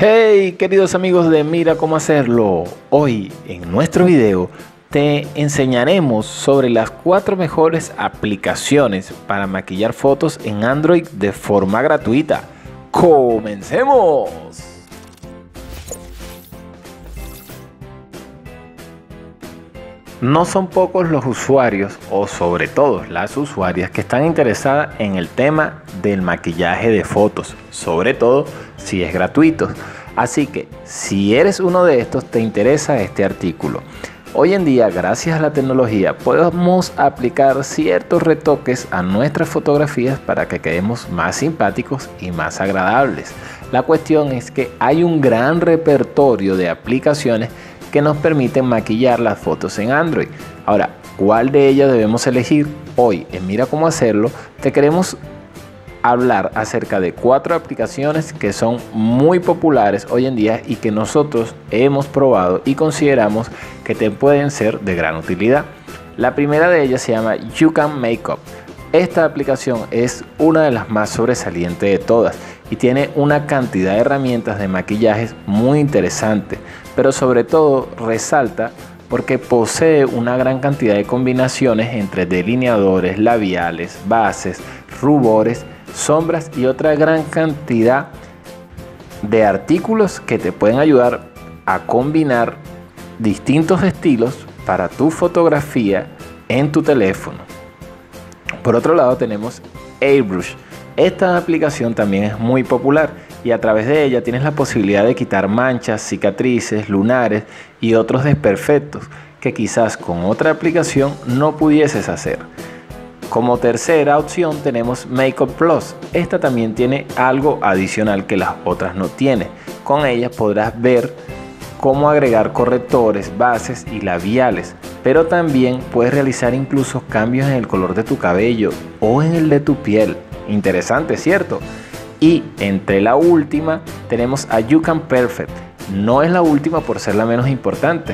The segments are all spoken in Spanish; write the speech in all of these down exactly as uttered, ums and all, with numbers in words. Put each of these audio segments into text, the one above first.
Hey queridos amigos de Mira Cómo Hacerlo, hoy en nuestro video te enseñaremos sobre las cuatro mejores aplicaciones para maquillar fotos en Android de forma gratuita. ¡Comencemos! No son pocos los usuarios, o sobre todo las usuarias, que están interesadas en el tema del maquillaje de fotos, sobre todo si es gratuito. Así que si eres uno de estos, te interesa este artículo. Hoy en día, gracias a la tecnología, podemos aplicar ciertos retoques a nuestras fotografías para que quedemos más simpáticos y más agradables. La cuestión es que hay un gran repertorio de aplicaciones que nos permiten maquillar las fotos en Android. Ahora, ¿cuál de ellas debemos elegir? Hoy en Mira Cómo Hacerlo te queremos hablar acerca de cuatro aplicaciones que son muy populares hoy en día y que nosotros hemos probado y consideramos que te pueden ser de gran utilidad. La primera de ellas se llama YouCam Makeup. Esta aplicación es una de las más sobresalientes de todas y tiene una cantidad de herramientas de maquillajes muy interesante, pero sobre todo resalta porque posee una gran cantidad de combinaciones entre delineadores, labiales, bases, rubores, sombras y otra gran cantidad de artículos que te pueden ayudar a combinar distintos estilos para tu fotografía en tu teléfono. Por otro lado tenemos Airbrush. Esta aplicación también es muy popular y a través de ella tienes la posibilidad de quitar manchas, cicatrices, lunares y otros desperfectos que quizás con otra aplicación no pudieses hacer. Como tercera opción tenemos Makeup Plus. Esta también tiene algo adicional que las otras no tienen. Con ella podrás ver cómo agregar correctores, bases y labiales, pero también puedes realizar incluso cambios en el color de tu cabello o en el de tu piel. Interesante, ¿cierto? Y entre la última tenemos a YouCam Perfect. No es la última por ser la menos importante,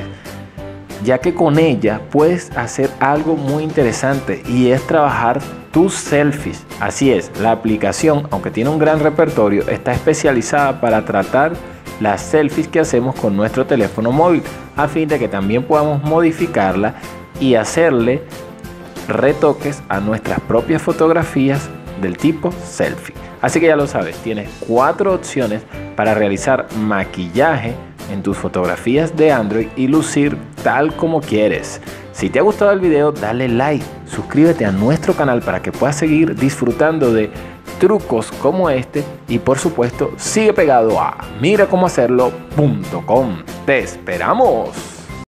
ya que con ella puedes hacer algo muy interesante y es trabajar tus selfies. Así es, la aplicación, aunque tiene un gran repertorio, está especializada para tratar las selfies que hacemos con nuestro teléfono móvil, a fin de que también podamos modificarla y hacerle retoques a nuestras propias fotografías del tipo selfie. Así que ya lo sabes, tienes cuatro opciones para realizar maquillaje en tus fotografías de Android y lucir tal como quieres. Si te ha gustado el video, dale like, suscríbete a nuestro canal para que puedas seguir disfrutando de trucos como este y por supuesto sigue pegado a mira cómo hacerlo punto com. ¡Te esperamos!